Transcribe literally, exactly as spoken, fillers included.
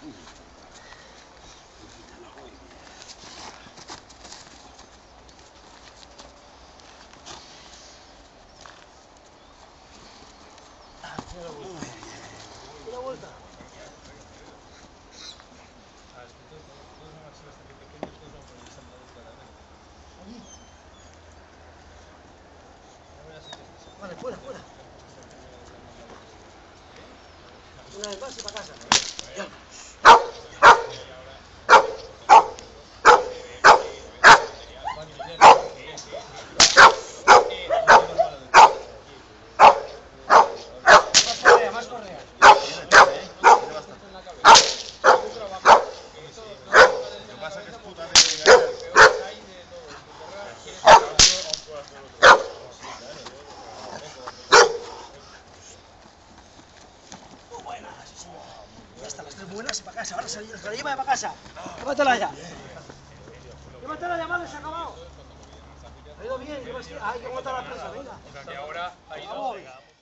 Una vuelta. Allí. Vale, fuera, fuera. Una vez más y para casa. Ya. Más correa. Ya está, las tres buenas y para casa. Ahora se la lleva para casa. Llévatela ya. Llévatela ya, madre, se ha acabado. Ha ido bien, llevas... Hay que aguantar la presa, venga. O sea que ahora ha ido...